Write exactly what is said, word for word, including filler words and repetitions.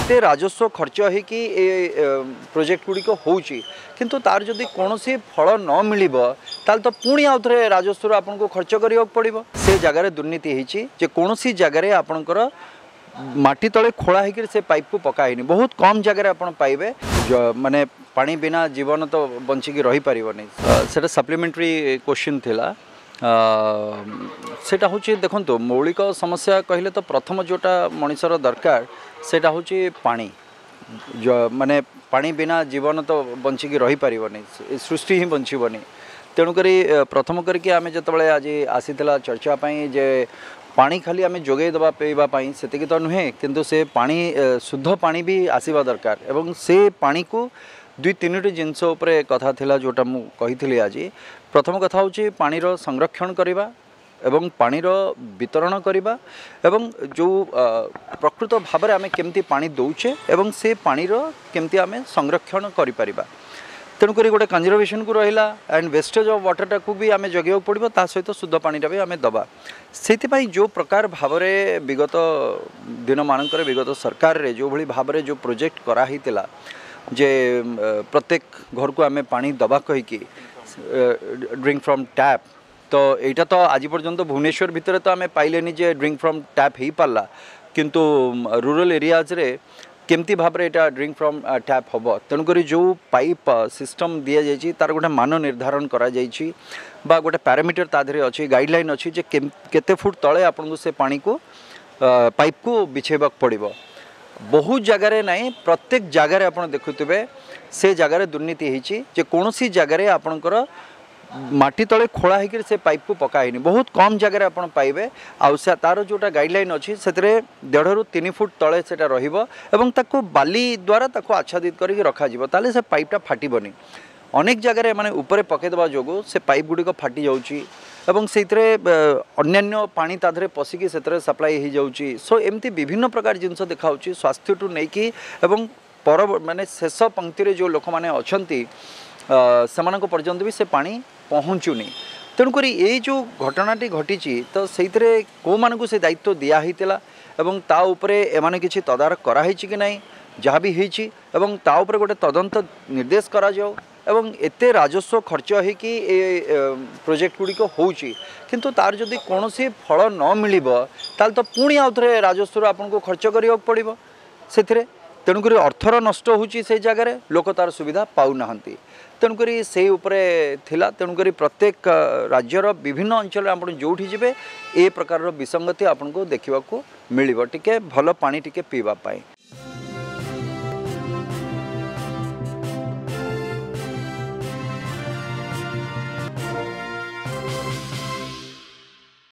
एते राजस्व खर्च हो कि प्रोजेक्ट गुड़िक होंतु तार जदि कौन फल न मिल तो पुणी आउ थे राजस्व आपको खर्च करने पड़ो से जगार दुर्नीति होती कौन जगार आपणकर माटी तले खोला होकर से पाइप को पकाईनी बहुत कम जगह आप पाइबे माने पानी बिना जीवन तो बंचिकी रही पारनी से सप्लीमेंटरी क्वेश्चन थिला सेटा हूँ देखो मौलिक समस्या कहले तो प्रथम जोटा मनीषर दरकार सेटा हूँ पानी जो माने पानी बिना जीवन तो बंचिकी रही पारनी सृष्टि ही बंचबनी तेणुक प्रथम करके आम जो आज आसीला चर्चापी जे पानी खाली आम जोगे दबा पीवाई से तो नुहे किंतु से पानी शुद्ध पानी भी आसवा दरकार एवं से पानी को दुई तीन जिनस कथा थिला जोटा मु कही आज प्रथम कथा हूँ पानी संरक्षण करवा एवं पानी वितरण करवा एवं जो प्रकृत भाव में आम केमती पानी दौचे एवं से पानी केमती आम संरक्षण करिपरिबा तेणुक गोटे कंजर्वेशन को रहा एंड वेस्टेज ऑफ वाटर को भी आम जगह पड़ो ता सहित शुद्ध पानी भी आम दबा से जो प्रकार भाव में विगत दिन मानक विगत सरकार रे जो भली भाव में जो प्रोजेक्ट कराही जे प्रत्येक घर को आम पानी दबा कहीकि ड्रिंक फ्रॉम टैप तो यहाँ तो आज पर्यंत भुवनेश्वर भितर तो आम पाइलेनी जे ड्रिंक फ्रॉम टैप हो पारा किंतु रूरल एरियाज रे केमती भाव में यहाँ ड्रिंक फ्रॉम टैप हम तेणुक जो पाइप सिस्टम दि जाइए तार गोटे मान निर्धारण करा जाइए बा गोटे पैरामीटर ताधे अच्छी गाइडलाइन अच्छी जे केते फुट तले आपको से पानी को पाइप को बिछेबा पड़ो बहुत जगार ना प्रत्येक जगार आप देखुवे से जगार दुर्नीति होती कौन सी जगार आपणकर माटी तले खोला होकर से पाइप को पकाईनी बहुत कम जगह आप पाइबे आउ से तार जोटा गाइडलाइन अच्छी से देढ़ रु तीन फुट तले से एवं ताको बाली द्वारा ताको आच्छादित करके रखा ताले से पाइपटा फाटबनी अनेक जगह माने ऊपर पकईदेवा जो से पाइप गुड़िक फाटी जाऊँगी एवं से अन्य पानी ताधरे पशिकी से सप्लाई हो जाऊँगी सो एमती विभिन्न प्रकार जिनस देखा स्वास्थ्य टू नहीं एवं पर माने शेष पंक्ति जो लोक मैंने अच्छा से पर्यंत भी से पानी पहुँचुनी तेणुक ये जो घटनाटी घटी तो से कौ मानक से दायित्व दिहला एवं ता उपरे एमाने किछि तदारख कराई कि नहीं जहाँ भी होती एवं ता उपरे गोटे तदंत निर्देश करा जाओ एवं एते राजस्व खर्च हो कि प्रोजेक्ट गुड़िक होची किंतु तार जदि कौन फल न मिल तो पुणी आउ थे राजस्व आपको खर्च करने पड़ो से तेणुक अर्थर नष्ट होची से जगार लोक तार सुविधा पाऊना तेणुक से उपरे थिला तेणुक प्रत्येक राज्यर विभिन्न अंचल आप जोठी जिबे ए प्रकार विसंगति आपको देखा मिल टिके भल पानी टिके पीवा पाई।